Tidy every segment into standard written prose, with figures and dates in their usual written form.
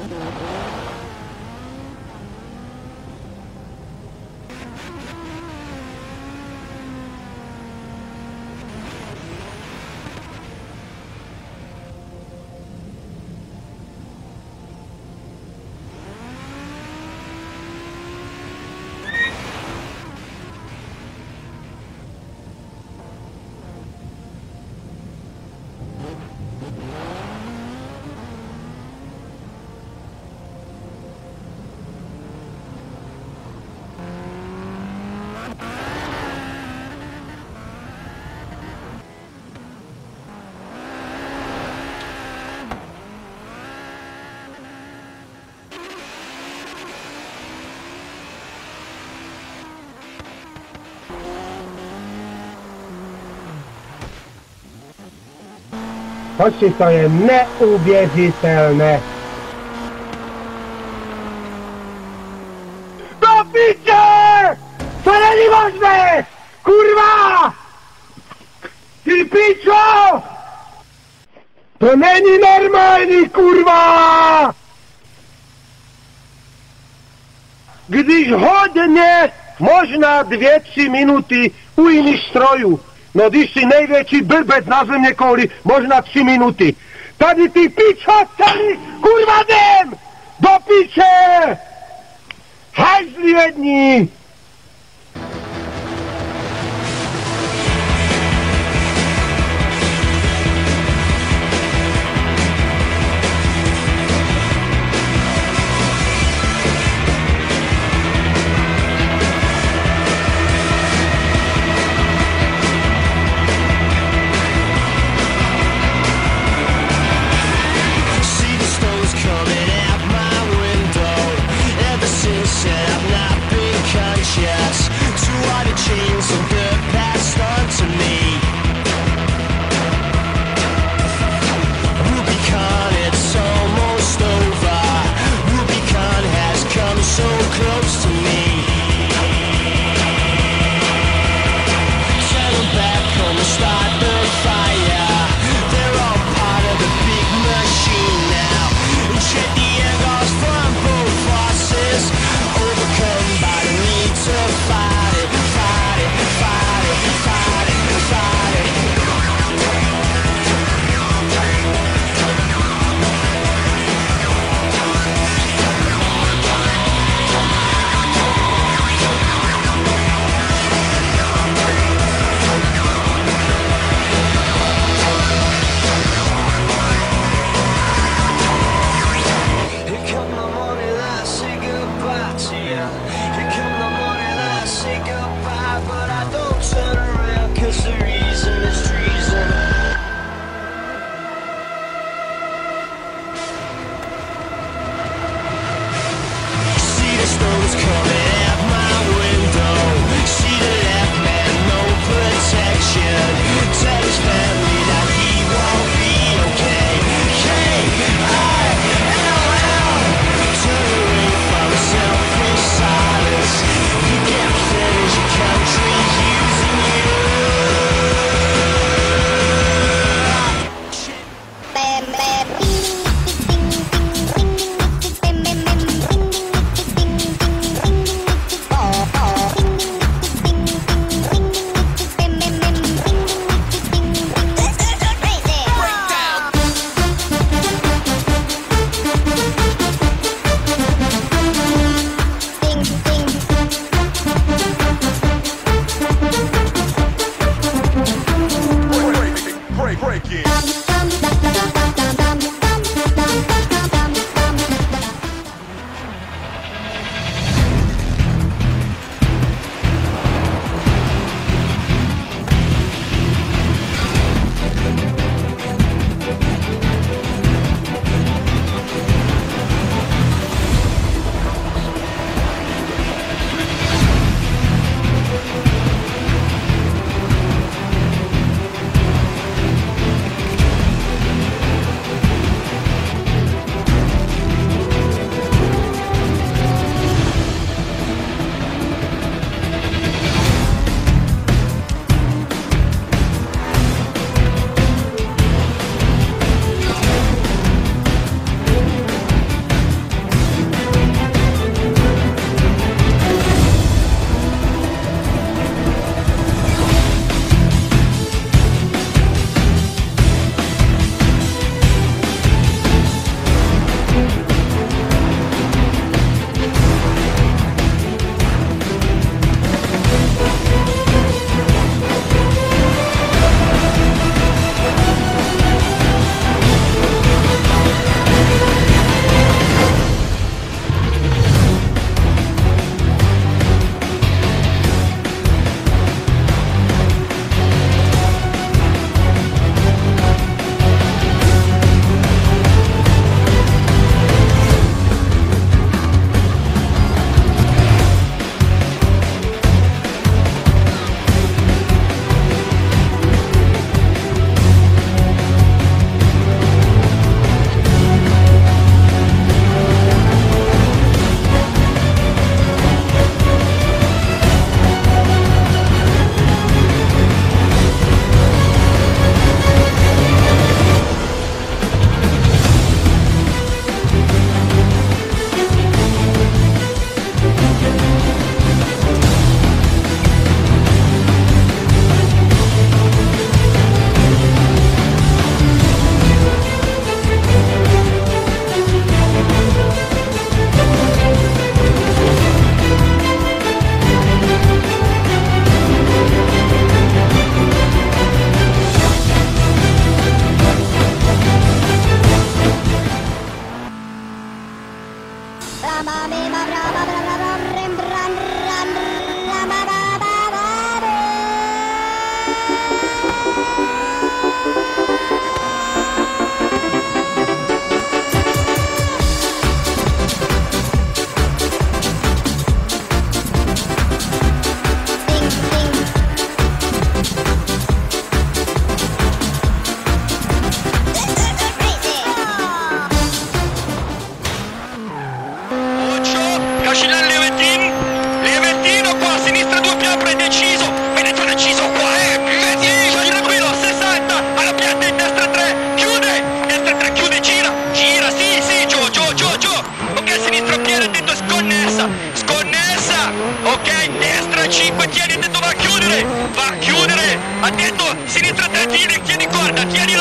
Chodźcie, to jest nieuwierzytelne. Do picie! To niemożne! Kurwa! Ty piczo! To nie normalni, kurwa! Gdyż hodnie można 2-3 minuty u innych stroju. No když si největší blbec na země kouli, možná 3 minuty. Tady ty pičo celý, kurva jdem! Do piče! Hajzli jedni! Coming out my window. Ever since I've not been kind.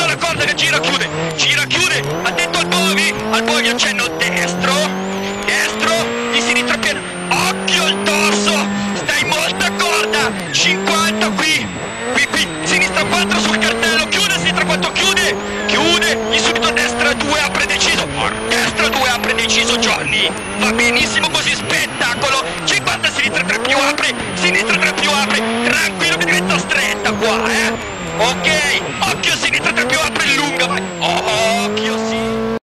attento alla corda che gira, chiude, attento al Bovi accenno destro, di sinistra pieno, occhio al dorso, stai molta corda, 50 qui, sinistra 4 sul cartello, chiude, sinistra 4 chiude, gli subito destra 2 apre deciso, Johnny, va benissimo così, spettacolo, 50 sinistra 3 più apre, tranquillo che diventa stretta qua, ok,